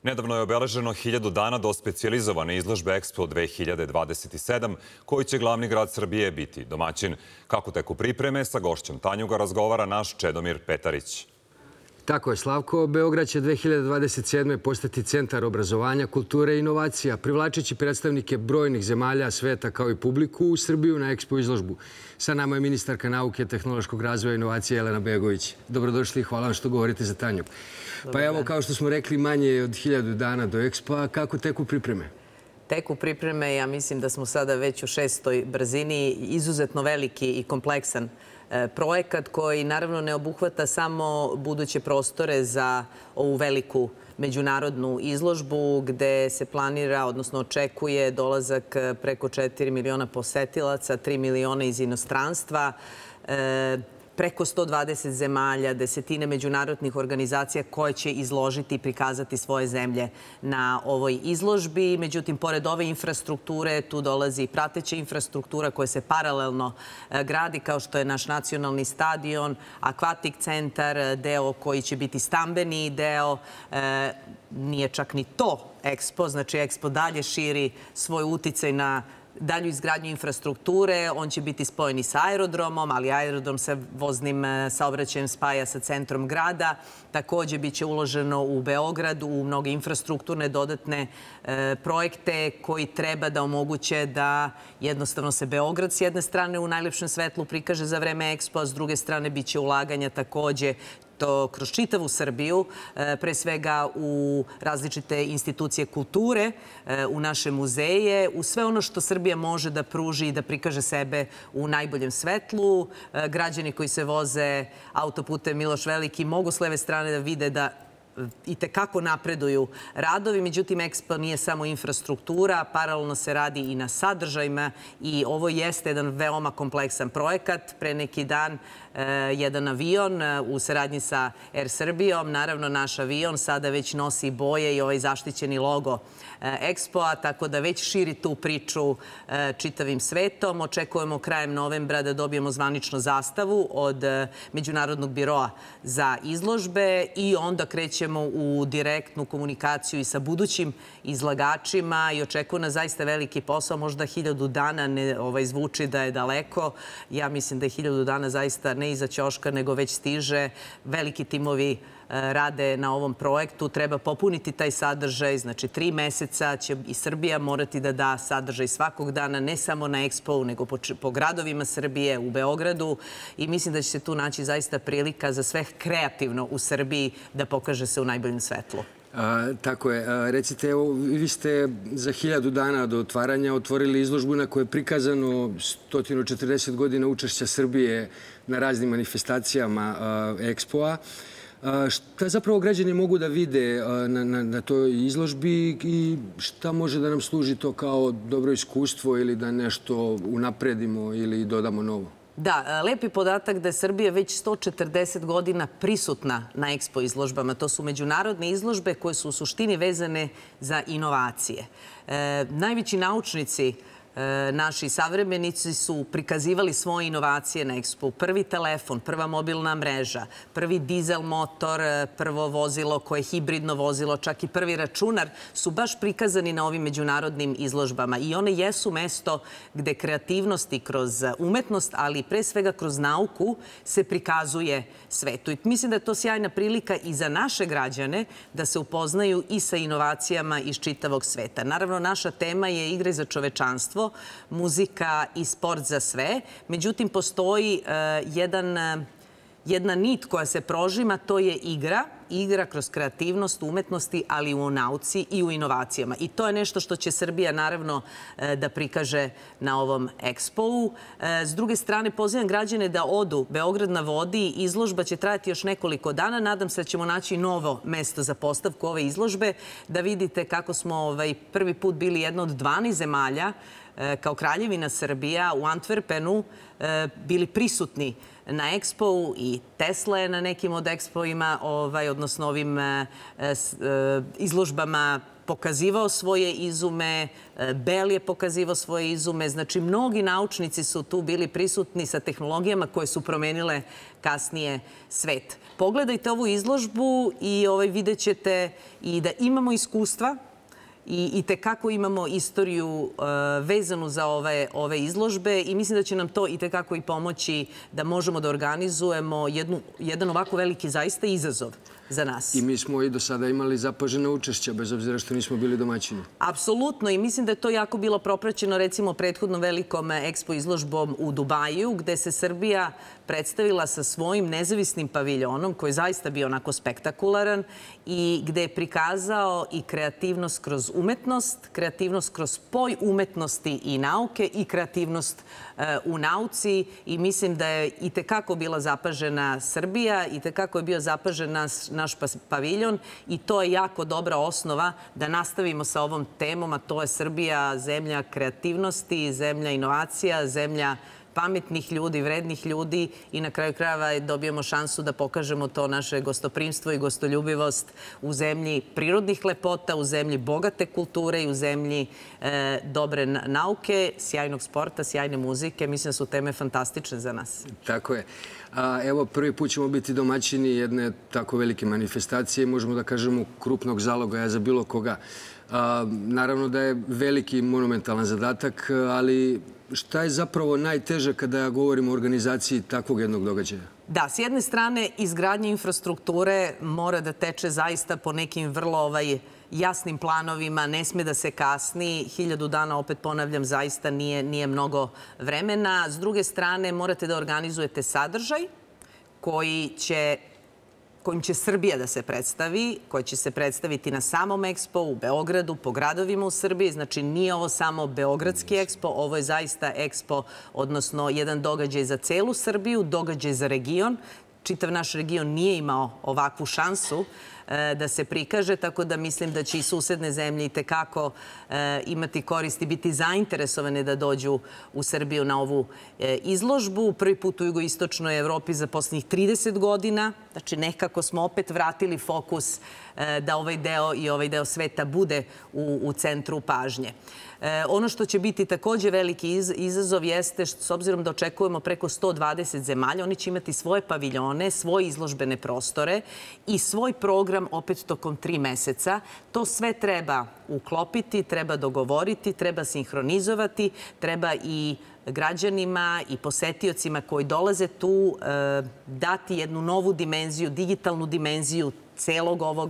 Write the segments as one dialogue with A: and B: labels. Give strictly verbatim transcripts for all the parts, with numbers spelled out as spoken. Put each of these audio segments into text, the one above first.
A: Nedavno je obeleženo hiljadu dana do specijalizovane izložbe Expo dve hiljade dvadeset sedam, koji će glavni grad Srbije biti domaćin. Kako teku pripreme, sa gošćom Tanjuga razgovara naš Čedomir Petarić.
B: Tako je, Slavko. Beograd će dve hiljade dvadeset sedme postati centar obrazovanja, kulture i inovacija, privlačeći predstavnike brojnih zemalja sveta kao i publiku u Srbiju na Expo izložbu. Sa nama je ministarka nauke, tehnološkog razvoja i inovacije Jelena Begović. Dobrodošli i hvala vam što govorite za Tanju. Pa evo, kao što smo rekli, manje je od hiljadu dana do Expo-a. Kako teku pripreme?
C: Teku pripreme, ja mislim da smo sada već u šestoj brzini, izuzetno veliki i kompleksan projekat koji naravno ne obuhvata samo buduće prostore za ovu veliku međunarodnu izložbu gde se planira, odnosno očekuje dolazak preko četiri miliona posetilaca, tri miliona iz inostranstva, preko sto dvadeset zemalja, desetine međunarodnih organizacija koje će izložiti i prikazati svoje zemlje na ovoj izložbi. Međutim, pored ove infrastrukture, tu dolazi i prateća infrastruktura koja se paralelno gradi, kao što je naš nacionalni stadion, akvatik centar, deo koji će biti stambeni deo. Nije čak ni to Expo, znači Expo dalje širi svoj uticaj na dalju izgradnju infrastrukture. On će biti spojen i sa aerodromom, ali aerodrom sa voznim saobraćajem spaja sa centrom grada. Također biće uloženo u Beograd u mnoge infrastrukturne dodatne projekte koji treba da omoguće da jednostavno se Beograd s jedne strane u najlepšem svetlu prikaže za vreme Expo, a s druge strane biće ulaganja također to kroz čitavu Srbiju, pre svega u različite institucije kulture, u naše muzeje, u sve ono što Srbija može da pruži i da prikaže sebe u najboljem svetlu. Građani koji se voze autoputem Miloš Veliki mogu s leve strane da vide da i tekako napreduju radovi. Međutim, Expo nije samo infrastruktura, paralelno se radi i na sadržajima i ovo jeste jedan veoma kompleksan projekat. Pre neki dan jedan avion u saradnji sa Er Srbijom, naravno naš avion sada već nosi boje i ovaj zaštićeni logo Expo-a, tako da već širi tu priču čitavim svetom. Očekujemo krajem novembra da dobijemo zvaničnu zastavu od Međunarodnog biroa za izložbe i onda krećemo u direktnu komunikaciju i sa budućim izlagačima i očekuje nas zaista veliki posao. Možda hiljadu dana ne zvuči da je daleko. Ja mislim da je hiljadu dana zaista ne iza ćoška, nego već stiže. Veliki timovi rade na ovom projektu. Treba popuniti taj sadržaj. Znači, tri meseca će i Srbija morati da da sadržaj svakog dana, ne samo na Expo-u, nego po gradovima Srbije, u Beogradu. I mislim da će se tu naći zaista prilika za sve kreativno u Srbiji da pokaže se u najboljem svetlu.
B: Tako je. Recite, vi ste za hiljadu dana do otvaranja otvorili izložbu na kojoj je prikazano sto četrdeset godina učešća Srbije na raznim manifestacijama Expo-a. Šta zapravo građani mogu da vide na toj izložbi i šta može da nam služi to kao dobro iskustvo ili da nešto unapredimo ili dodamo novo?
C: Da, lepi podatak da je Srbija već sto četrdeset godina prisutna na Expo izložbama. To su međunarodne izložbe koje su u suštini vezane za inovacije. Najveći naučnici naši savremenici su prikazivali svoje inovacije na Expo. Prvi telefon, prva mobilna mreža, prvi dizel motor, prvo vozilo koje je hibridno vozilo, čak i prvi računar su baš prikazani na ovim međunarodnim izložbama. I one jesu mesto gde kreativnosti kroz umetnost, ali pre svega kroz nauku se prikazuje svetu. I mislim da je to sjajna prilika i za naše građane da se upoznaju i sa inovacijama iz čitavog sveta. Naravno, naša tema je igre za čovečanstvo, muzika i sport za sve. Međutim, postoji jedna nit koja se prožima, to je igra. Igra kroz kreativnost, umetnosti, ali i u nauci i u inovacijama. I to je nešto što će Srbija, naravno, da prikaže na ovom Expo-u. S druge strane, pozivam građane da odu. Beograd na vodi, izložba će trajati još nekoliko dana. Nadam se da ćemo naći novo mesto za postavku ove izložbe, da vidite kako smo prvi put bili jedna od dvanaest zemalja kao Kraljevina Srbija u Antwerpenu bili prisutni na Expo-u i Tesla je na nekim od Expo-ima, odnosno ovim izložbama pokazivao svoje izume, Bell je pokazivao svoje izume. Znači, mnogi naučnici su tu bili prisutni sa tehnologijama koje su promenile kasnije svet. Pogledajte ovu izložbu i vidjet ćete i da imamo iskustva i tekako imamo istoriju vezanu za ove izložbe i mislim da će nam to i tekako i pomoći da možemo da organizujemo jedan ovako veliki zaista izazov za nas.
B: I mi smo i do sada imali zapažena učešća, bez obzira što nismo bili domaćini.
C: Apsolutno i mislim da je to jako bilo propraćeno recimo prethodnom velikom Expo izložbom u Dubaju, gde se Srbija predstavila sa svojim nezavisnim paviljonom, koji je zaista bio onako spektakularan i gde je prikazao i kreativnost kroz umetnost, kreativnost kroz spoj umetnosti i nauke i kreativnost u nauci i mislim da je i tekako bila zapažena Srbija, i tekako je bio zapažen naš paviljon i to je jako dobra osnova da nastavimo sa ovom temom, a to je Srbija zemlja kreativnosti, zemlja inovacija, zemlja pametnih ljudi, vrednih ljudi i na kraju krajeva dobijemo šansu da pokažemo to naše gostoprimstvo i gostoljubivost u zemlji prirodnih lepota, u zemlji bogate kulture i u zemlji dobre nauke, sjajnog sporta, sjajne muzike. Mislim da su teme fantastične za nas.
B: Tako je. Evo, prvi put ćemo biti domaćini jedne tako velike manifestacije, možemo da kažemo krupnog zalogaja za bilo koga. Naravno da je veliki monumentalan zadatak, ali šta je zapravo najteže kada govorimo o organizaciji takvog jednog događaja?
C: Da, s jedne strane, izgradnja infrastrukture mora da teče zaista po nekim vrlo jasnim planovima, ne sme da se kasni. Hiljadu dana, opet ponavljam, zaista nije mnogo vremena. S druge strane, morate da organizujete sadržaj koji će kojim će Srbija da se predstavi, koji će se predstaviti na samom Expo u Beogradu, po gradovima u Srbiji. Znači, nije ovo samo Beogradski Expo, ovo je zaista Expo, odnosno jedan događaj za celu Srbiju, događaj za region. Čitav naš region nije imao ovakvu šansu da se prikaže, tako da mislim da će i susedne zemlje i tekako imati koristi, biti zainteresovane da dođu u Srbiju na ovu izložbu. Prvi put u jugoistočnoj Evropi za poslednjih trideset godina. Znači, nekako smo opet vratili fokus da ovaj deo i ovaj deo sveta bude u centru pažnje. Ono što će biti takođe veliki izazov jeste, s obzirom da očekujemo preko sto dvadeset zemalja, oni će imati svoje paviljone, svoje izložbene prostore i svoj program opet tokom tri meseca. To sve treba uklopiti, treba dogovoriti, treba sinhronizovati, treba i građanima i posetiocima koji dolaze tu dati jednu novu dimenziju, digitalnu dimenziju celog ovog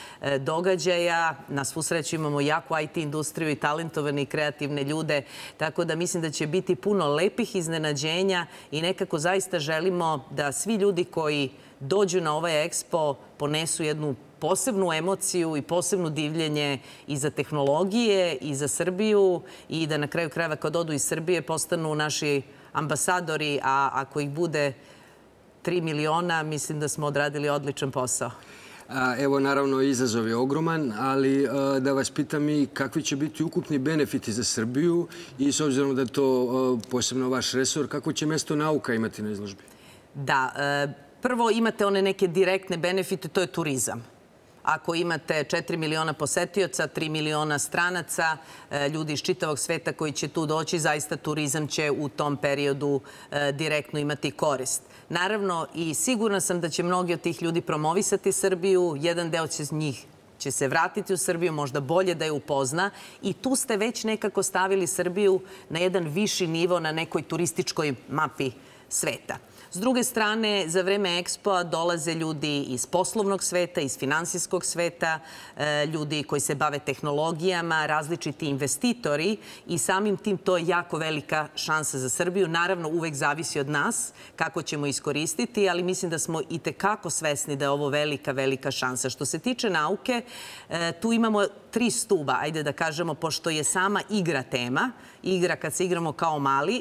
C: događaja. Na svu sreću imamo jaku I T industriju i talentovane i kreativne ljude, tako da mislim da će biti puno lepih iznenađenja i nekako zaista želimo da svi ljudi koji dođu na ovaj Expo ponesu jednu posebnu emociju i posebno divljenje i za tehnologije i za Srbiju i da na kraju krajeva kad odu iz Srbije postanu naši ambasadori, a ako ih bude tri miliona, mislim da smo odradili odličan posao.
B: Evo, naravno, izazov je ogroman, ali da vas pitam i kakvi će biti ukupni benefiti za Srbiju i s obzirom da je to posebno vaš resor, kako će mesto nauka imati na izložbi?
C: Da, prvo imate one neke direktne benefite, to je turizam. Ako imate četiri miliona posetioca, tri miliona stranaca, ljudi iz čitavog sveta koji će tu doći, zaista turizam će u tom periodu direktno imati korist. Naravno, i sigurna sam da će mnogi od tih ljudi promovisati Srbiju. Jedan deo će njih će se vratiti u Srbiju, možda bolje da je upozna. I tu ste već nekako stavili Srbiju na jedan viši nivo na nekoj turističkoj mapi sveta. S druge strane, za vreme Expo-a dolaze ljudi iz poslovnog sveta, iz finansijskog sveta, ljudi koji se bave tehnologijama, različiti investitori i samim tim to je jako velika šansa za Srbiju. Naravno, uvek zavisi od nas kako ćemo iskoristiti, ali mislim da smo i tekako svesni da je ovo velika, velika šansa. Što se tiče nauke, tu imamo tri stuba, ajde da kažemo, pošto je sama igra tema, igra kad se igramo kao mali,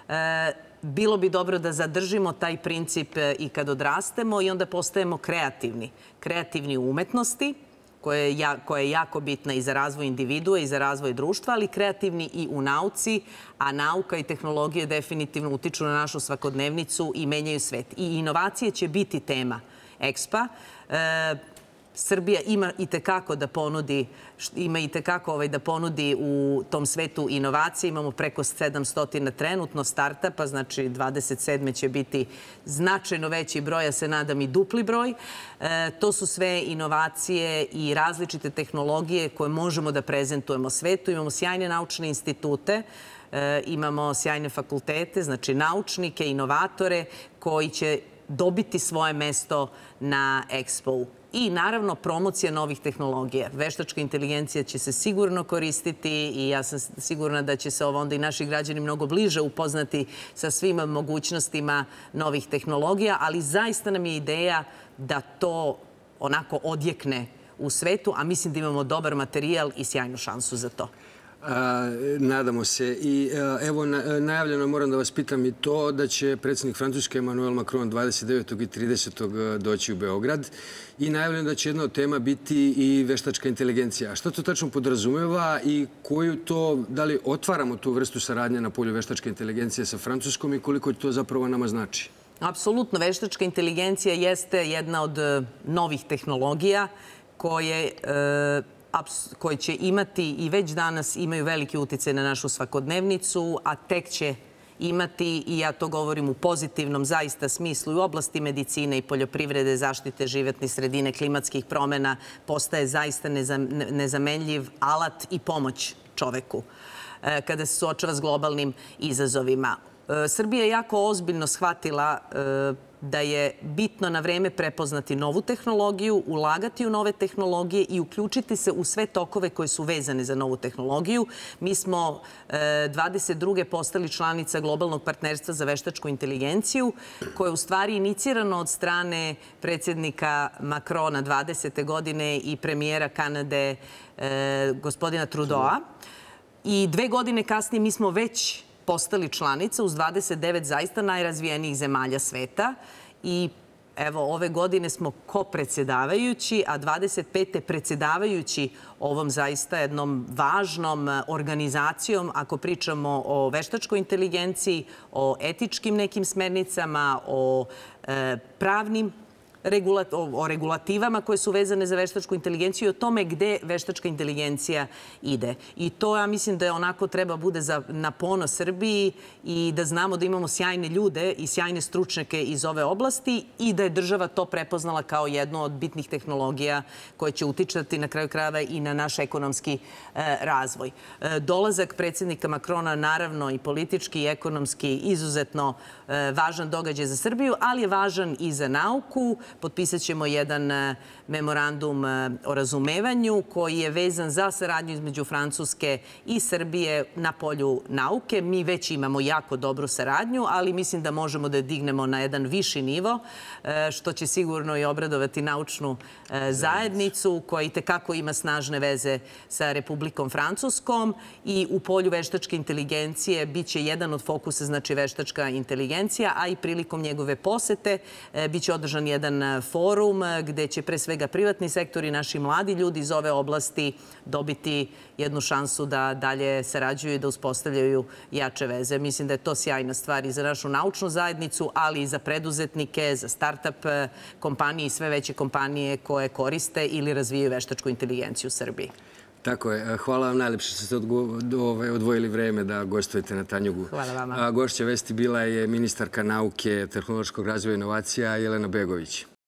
C: bilo bi dobro da zadržimo taj princip i kad odrastemo i onda postajemo kreativni. Kreativni u umetnosti, koja je jako bitna i za razvoj individua i za razvoj društva, ali kreativni i u nauci, a nauka i tehnologije definitivno utiču na našu svakodnevnicu i menjaju svet. I inovacije će biti tema Expa. Srbija ima i tekako da ponudi, ima i tekako ovaj da ponudi u tom svetu inovacije. Imamo preko sedamsto trenutno startapa, znači dvadeset sedme će biti značajno veći broj, ja se nadam i dupli broj. E, to su sve inovacije i različite tehnologije koje možemo da prezentujemo svetu. Imamo sjajne naučne institute, e, imamo sjajne fakultete, znači naučnike, inovatore koji će dobiti svoje mesto na Expo-u. I naravno promocija novih tehnologija. Veštačka inteligencija će se sigurno koristiti i ja sam sigurna da će se ovo onda i naši građani mnogo bliže upoznati sa svim mogućnostima novih tehnologija, ali zaista nam je ideja da to onako odjekne u svetu, a mislim da imamo dobar materijal i sjajnu šansu za to.
B: A, nadamo se. I evo, najavljeno, moram da vas pitam i to, da će predsjednik Francuske Emmanuel Macron dvadeset devetog i tridesetog doći u Beograd i najavljeno da će jedna od tema biti i veštačka inteligencija. A šta to tačno podrazumeva i koju to, da li otvaramo tu vrstu saradnje na polju veštačke inteligencije sa Francuskom i koliko to zapravo nama znači?
C: Apsolutno, veštačka inteligencija jeste jedna od novih tehnologija koje koje će imati i već danas imaju veliki uticaj na našu svakodnevnicu, a tek će imati, i ja to govorim u pozitivnom zaista smislu, i u oblasti medicine i poljoprivrede, zaštite životne sredine, klimatskih promena, postaje zaista nezamenljiv alat i pomoć čoveku kada se suočava s globalnim izazovima. Srbija je jako ozbiljno shvatila da je bitno na vreme prepoznati novu tehnologiju, ulagati u nove tehnologije i uključiti se u sve tokove koje su vezane za novu tehnologiju. Mi smo dvadeset druge postali članica globalnog partnerstva za veštačku inteligenciju, koje je u stvari inicirano od strane predsjednika Macrona dvadesete godine i premijera Kanade gospodina Trudeau. I dve godine kasnije mi smo već postali članica uz dvadeset devet zaista najrazvijenijih zemalja sveta i evo ove godine smo ko-predsjedavajući, a dvadeset pete predsjedavajući ovom zaista jednom važnom organizacijom ako pričamo o veštačkoj inteligenciji, o etičkim nekim smernicama, o pravnim o regulativama koje su vezane za veštačku inteligenciju i o tome gde veštačka inteligencija ide. I to ja mislim da je onako treba bude na ponos Srbiji i da znamo da imamo sjajne ljude i sjajne stručnjake iz ove oblasti i da je država to prepoznala kao jednu od bitnih tehnologija koje će uticati na kraju krajeva i na naš ekonomski razvoj. Dolazak predsjednika Macrona naravno i politički i ekonomski izuzetno važan događaj za Srbiju, ali je važan i za nauku. Potpisat ćemo jedan memorandum o razumevanju koji je vezan za saradnju između Francuske i Srbije na polju nauke. Mi već imamo jako dobru saradnju, ali mislim da možemo da je dignemo na jedan viši nivo, što će sigurno i obradovati naučnu zajednicu koja itekako ima snažne veze sa Republikom Francuskom i u polju veštačke inteligencije biće jedan od fokusa, znači veštačka inteligencija, a i prilikom njegove posete biće održan jedan forum gde će pre svega privatni sektor i naši mladi ljudi iz ove oblasti dobiti jednu šansu da dalje sarađuju i da uspostavljaju jače veze. Mislim da je to sjajna stvar i za našu naučnu zajednicu, ali i za preduzetnike, za start-up kompanije i sve veće kompanije koje koriste ili razvijaju veštačku inteligenciju u Srbiji.
B: Tako je. Hvala vam najlepše što ste odvojili vreme da gostujete na Tanjugu.
C: Hvala vama.
B: Gošća Vesti bila je ministarka nauke, tehnološkog razvoja i inovacija Jelena Begović.